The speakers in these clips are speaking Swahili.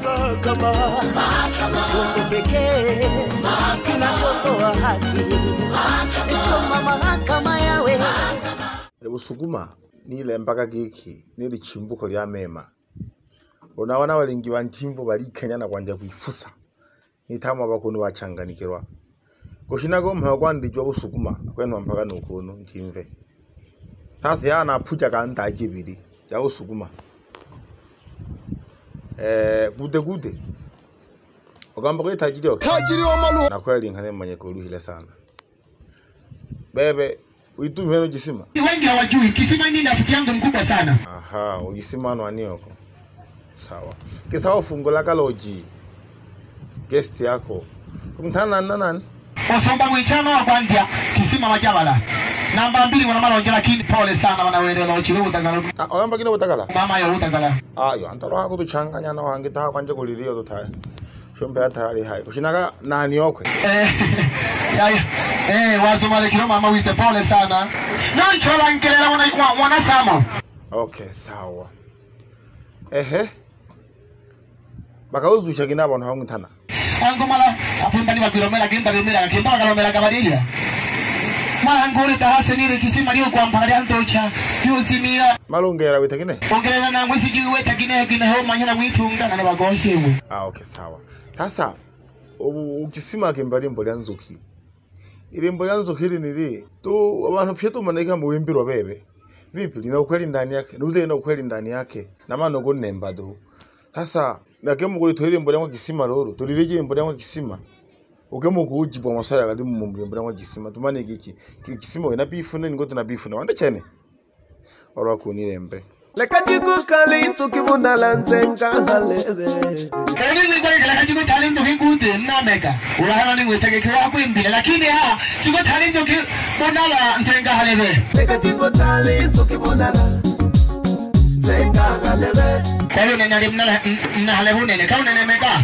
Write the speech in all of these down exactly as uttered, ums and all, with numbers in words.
Mahakama, chombo pekee kinachotoa haki kama mahakama yawe. Busuguma nile mpaka giki nili chimbuko lya mema. Unawana walingi wantimvo balikanya na kwanja kwifusa. Nitama bakunu bachanganikirwa. Kushinago mpagwandijwa busuguma kwenu mpaka nukuntu ntimve. Sasa yana puja kanda ajibiri ya busuguma. Eh gude gude. Ogamba ko tajiri okay. Tajiri wa malu. Na kweli nkane manye kuruhile sana. Bebe uitu meno jisima. Wengi hawajui kisima ni rafiki yangu mkubwa sana. Aha, ujisima no anioko. Sawa. Kisawa fungo la kaloji. Guest yako. Kumtana na nani? Osomba mwichano wa kwanza kisima majabala. Namba mbili wana mara ongela kini pole sana wana wendela ochiro utagala. Ah, oyamba kino utagala. Mama yo utagala. Ah, yo antaro hako tuchanganya na wangi ta kwanje kulilio tutai. Shombe atari hai. Kushinaga nani okwe. Eh. Ya ya. Eh, wazo male kilo mama wise pole sana. Na chola nkelera wana wana samo. Okay, sawa. Ehe. Baka uzusha kinaba na hongu tana. Ango mala apumba ni bakiromela kimba bimela kimba kalomela kabadilia. Mala ngore tahase nile kisima liyo kwa mpagari antocha. Yo simira. Malongera witakine. Ongelera na mwisi jiwe wetakine kine ho manyana mwitunga na bagoshe mwe. Ah, okay, sawa. Sasa ukisima kimbali mboli anzuki. Ile mboli anzuki hili nili tu abantu pyeto maneka mu wimbiro bebe. Vipi lina ukweli ndani yake? Nuze ina ukweli ndani yake. Na mano go nemba do. Sasa nakemu kuli tohili mboli yangu kisima loro. Tulileje mboli yangu kisima. Ukemu kujibwa masaya kadi mu mboli yangu kisima. Tumane giki. Kisima ina bifune ngoto na bifune. Wanda chene. Ora kunilembe. Leka jigu kali tukibuna lanzenga halebe. Kani ni kwa leka jigu kali tukikude na meka. Ulahana ni wetake kwa kwimbile lakini ha jigu kali tukibuna lanzenga halebe. Leka jigu kali tukibuna lanzenga halebe. Kani ni nani mna mna halebu nene kau nene meka.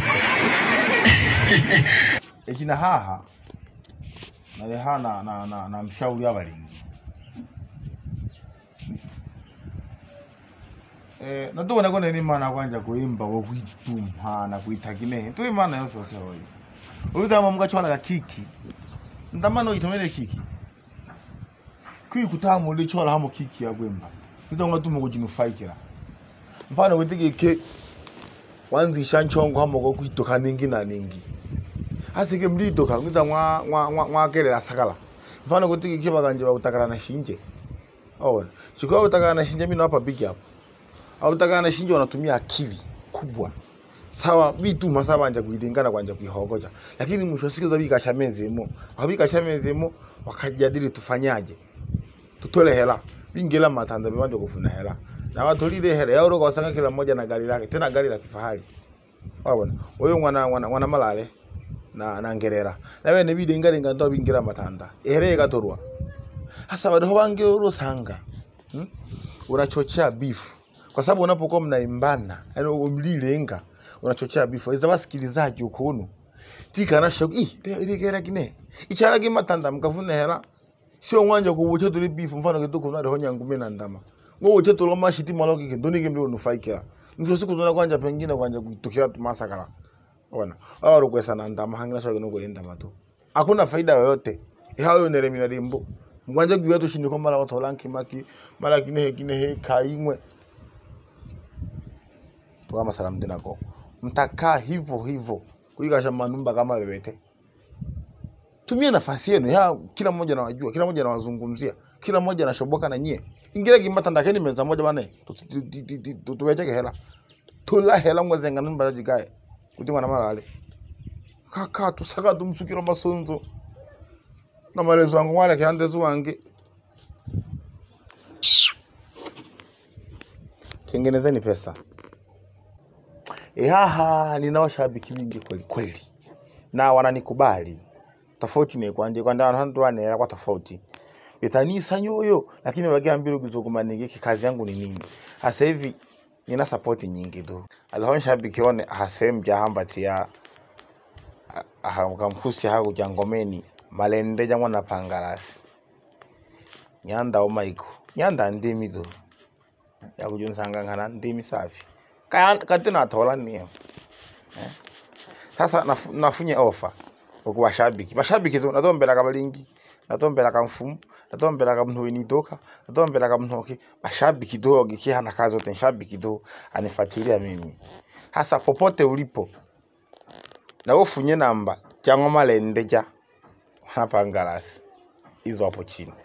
Ejina haha. Na lehana na na na mshauri abalingi. Eh, natubona kone ni mana kwanja kuimba wo kwitumha na kuitakine. Tu imana yose yose hoyi. Uyuta muga chwana ga kiki. Ndamano itomere kiki. Kwi kutamu li chola hamo kiki ya gwemba. Ndonga tumu kujinufaikira. Mfano witiki ke wanzi shanchongo hamo go kwitoka ningi na ningi. Asike mlitoka ngita mwa mwa mwa kele asakala. Mfano witiki ke baganje ba utakara na shinje. Oh, chukua utakara na shinje mimi hapa big up. Au takana shinjo wanatumia akili kubwa. Sawa bitu masaba anja kuidingana kwanja kuihogoja. Lakini mwisho siku za bika shamezemo. Abika shamezemo wakajadili tufanyaje. Tutole hela. Bingela matanda bibanje kufuna hela. Na watu lile hela yao rogo wasanga kila mmoja na gari lake. Tena gari la kifahari. Wabona. Wewe mwana mwana mwana malale na na ngerera. Na wewe ne bide ngari ngando bingela matanda. Ehere gatorwa. Hasa bado bangiro sanga. Hmm? Unachochea beef. Kwa sababu unapokuwa mnaimbana, yani umlilenga, unachochea bifo. Iza wasikilizaji ukono. Tika na shock, "Ih, ile gera kine. Ichara ki matanda mkavuna hela." Sio mwanja kubuche tuli bifo mfano kitoko na honya ngume na ndama. Ngo uche tulo mashiti maloki kidoni kimbe unufaika. Ndio siku tuna kwanja pengine kwanja kutokea masakala. Ona. Hao rukwesa na ndama hangina shoga ngo ndama tu. Hakuna faida yoyote. Ihao nere minarimbo. Mwanja kuya to shindi kwa mara watu lanki maki, mara kine kine he kaimwe. Kama salamu tena kwa mtakaa hivyo hivyo kuigasha manumba kama bebete. Tumia nafasi yenu ya kila mmoja anawajua, kila mmoja anawazungumzia, kila mmoja anashoboka na nyie. Ingira kimbata ndakeni meza moja bana. Tutuweke hela. Tula hela ngwazenga numba jikae. Kutingwa na malale. Kaka tusaka tumsukira masonzo. Na malezo wangu wale kiande zuwange. Tengenezeni pesa. Ehaha, ninao shabiki mingi kweli kweli. Na wananikubali. Tofauti ni kwanje kwanda wanahantu wane kwa tofauti. Betanisa nyoyo, lakini wagia mbilo kuzokumaniki kazi yangu ni nini. Hasa hivi nina support nyingi tu. Alhon shabiki one hasem jahambati ya ahamkamkusi hagu jangomeni malende jamwa na pangarasi. Nyanda o maiko. Nyanda ndimi do. Ya kujun sanga ngana ndimi safi. Kaya katina tola niyo. eh? Sasa naf, nafunye offer kwa washabiki bashabiki tu natombela kabalingi natombela kamfumu natombela kamntu inidoka natombela kamntoki bashabiki dogo kihana kazi yote shabiki do anifuatilia mimi. Hasa popote ulipo na ufunye namba cyangwa malendeja hapa Ngarasi hizo hapo chini.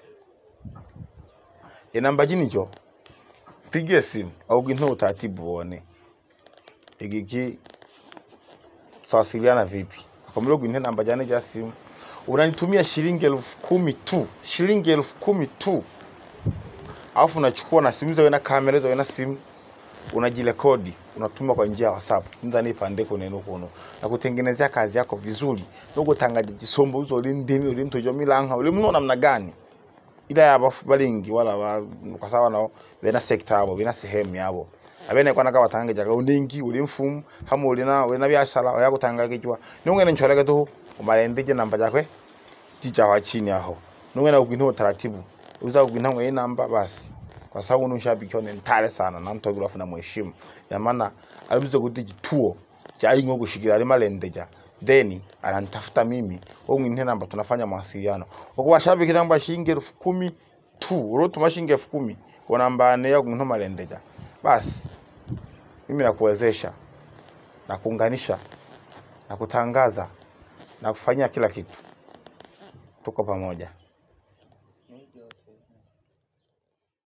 E namba jinicho pigie simu au ginto utaratibu uone igiki twasiliana vipi. Akamlogo ine namba jane ja simu unanitumia shilingi elfu kumi tu, shilingi elfu kumi tu. Alafu unachukua na simu zao na kamera zao na simu unajirekodi unatuma kwa njia ya WhatsApp ndani pandeko neno kono na kutengenezea kazi yako vizuri ndogo tangaje jisombo uzo lindimi ulintojo milanga ule mno namna gani ila ya balingi wala wa, kwa sawa nao bena sekta abo bena sehemu yabo abene kwa naka watangaje jaga uningi uli mfumu hamu uli na uli na biashara ya kutangaje jwa nungene nchoreke to umalendeje namba jakwe tija wa chini aho nungene uginho taratibu uza uginho ngwe namba basi kwa sababu unushabiki one ntare sana na mtografu na mheshimu ya maana abizo kutiji tuo cha ingo gushikira ari malendeja then ananitafuta mimi au mwingine namba tunafanya mawasiliano kwa washabiki namba shilingi elfu kumi tu uroto mashingi elfu kumi kwa namba ne ya kununua malendeja basi mimi nakuwezesha na kuunganisha na kutangaza na kufanyia kila kitu tuko pamoja.